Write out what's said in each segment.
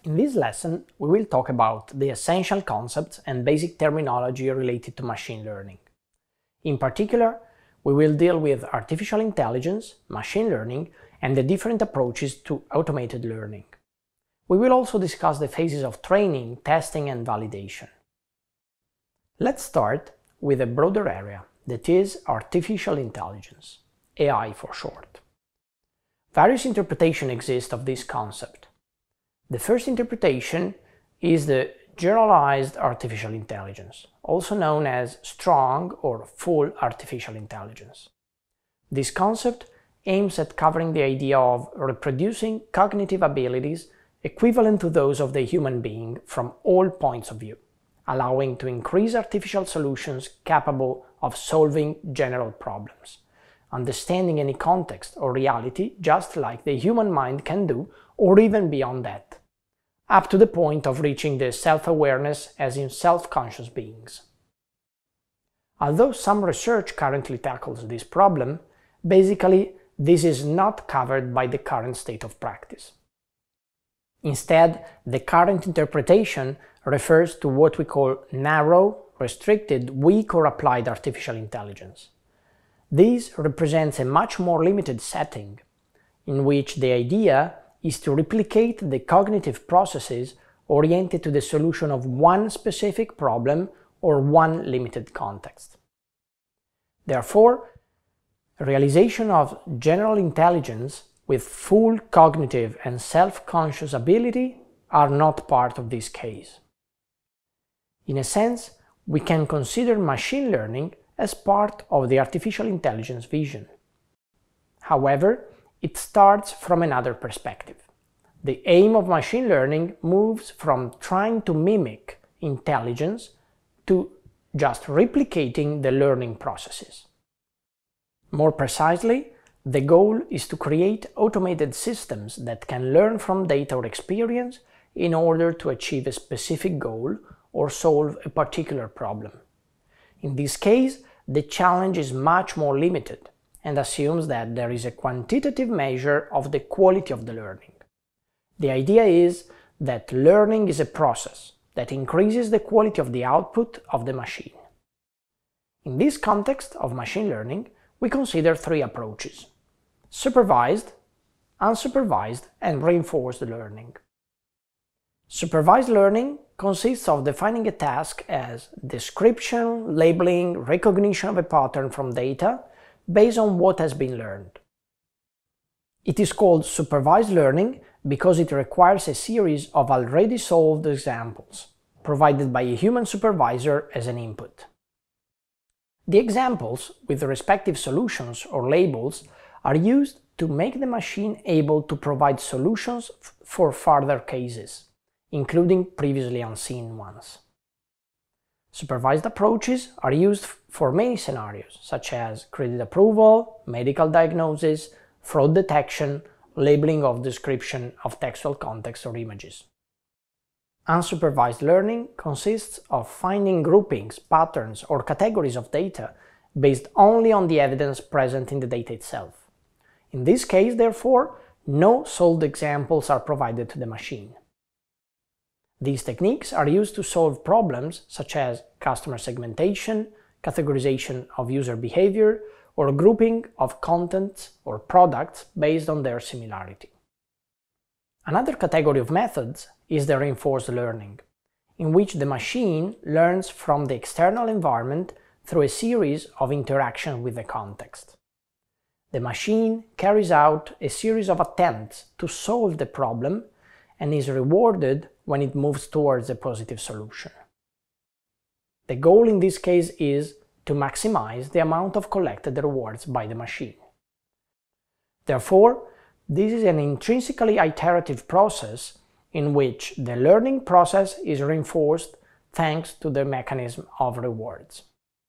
In this lesson, we will talk about the essential concepts and basic terminology related to machine learning. In particular, we will deal with artificial intelligence, machine learning, and the different approaches to automated learning. We will also discuss the phases of training, testing, and validation. Let's start with a broader area, that is artificial intelligence, AI for short. Various interpretations exist of this concept. The first interpretation is the generalized artificial intelligence, also known as strong or full artificial intelligence. This concept aims at covering the idea of reproducing cognitive abilities equivalent to those of the human being from all points of view, allowing to increase artificial solutions capable of solving general problems, understanding any context or reality just like the human mind can do, or even beyond that, up to the point of reaching the self-awareness as in self-conscious beings. Although some research currently tackles this problem, basically this is not covered by the current state of practice. Instead, the current interpretation refers to what we call narrow, restricted, weak or applied artificial intelligence. This represents a much more limited setting, in which the idea is to replicate the cognitive processes oriented to the solution of one specific problem or one limited context. Therefore, realization of general intelligence with full cognitive and self-conscious ability are not part of this case. In a sense, we can consider machine learning as part of the artificial intelligence vision. However, it starts from another perspective. The aim of machine learning moves from trying to mimic intelligence to just replicating the learning processes. More precisely, the goal is to create automated systems that can learn from data or experience in order to achieve a specific goal or solve a particular problem. In this case, the challenge is much more limited and assumes that there is a quantitative measure of the quality of the learning. The idea is that learning is a process that increases the quality of the output of the machine. In this context of machine learning, we consider three approaches: supervised, unsupervised, and reinforced learning. Supervised learning consists of defining a task as description, labeling, recognition of a pattern from data based on what has been learned. It is called supervised learning because it requires a series of already solved examples, provided by a human supervisor as an input. The examples, with the respective solutions or labels, are used to make the machine able to provide solutions for further cases, including previously unseen ones. Supervised approaches are used for many scenarios, such as credit approval, medical diagnosis, fraud detection, labeling of description of textual context or images. Unsupervised learning consists of finding groupings, patterns, or categories of data based only on the evidence present in the data itself. In this case, therefore, no solved examples are provided to the machine. These techniques are used to solve problems such as customer segmentation, categorization of user behavior, or grouping of contents or products based on their similarity. Another category of methods is the reinforced learning, in which the machine learns from the external environment through a series of interactions with the context. The machine carries out a series of attempts to solve the problem and is rewarded when it moves towards a positive solution. The goal in this case is to maximize the amount of collected rewards by the machine. Therefore, this is an intrinsically iterative process in which the learning process is reinforced thanks to the mechanism of rewards.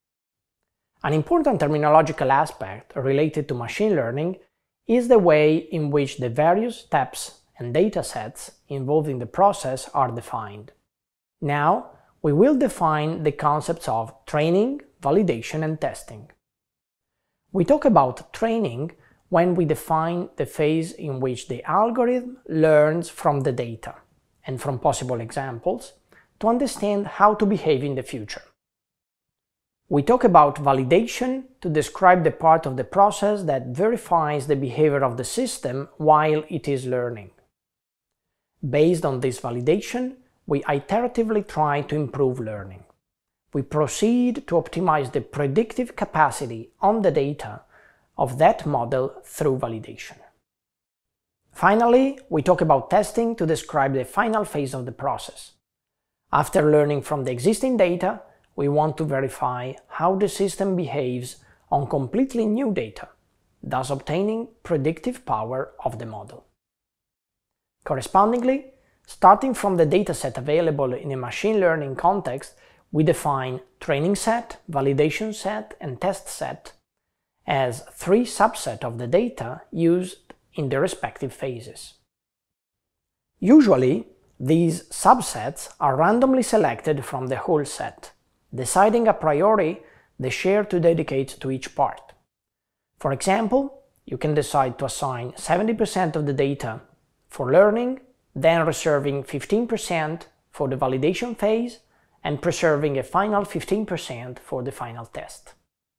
An important terminological aspect related to machine learning is the way in which the various steps and datasets involved in the process are defined. Now, we will define the concepts of training, validation, and testing. We talk about training when we define the phase in which the algorithm learns from the data and from possible examples, to understand how to behave in the future. We talk about validation to describe the part of the process that verifies the behavior of the system while it is learning. Based on this validation, we iteratively try to improve learning. We proceed to optimize the predictive capacity on the data of that model through validation. Finally, we talk about testing to describe the final phase of the process. After learning from the existing data, we want to verify how the system behaves on completely new data, thus obtaining predictive power of the model. Correspondingly, starting from the dataset available in a machine learning context, we define training set, validation set, and test set as three subsets of the data used in the respective phases. Usually, these subsets are randomly selected from the whole set, deciding a priori the share to dedicate to each part. For example, you can decide to assign 70% of the data for learning, then reserving 15% for the validation phase, and preserving a final 15% for the final test.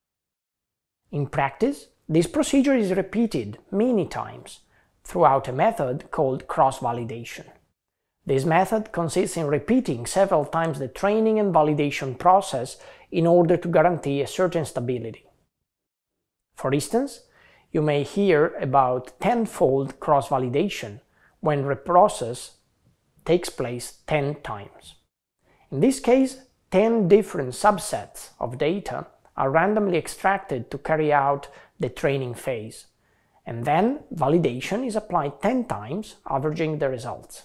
In practice, this procedure is repeated many times throughout a method called cross-validation. This method consists in repeating several times the training and validation process in order to guarantee a certain stability. For instance, you may hear about tenfold cross-validation when the process takes place 10 times. In this case, 10 different subsets of data are randomly extracted to carry out the training phase, and then validation is applied 10 times, averaging the results.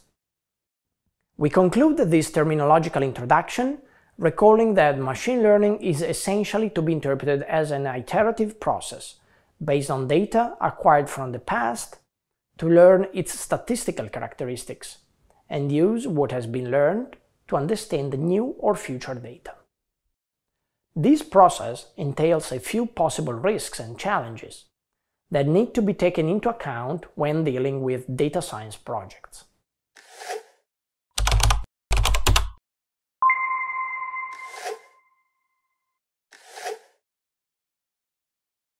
We conclude this terminological introduction recalling that machine learning is essentially to be interpreted as an iterative process based on data acquired from the past to learn its statistical characteristics and use what has been learned to understand the new or future data. This process entails a few possible risks and challenges that need to be taken into account when dealing with data science projects.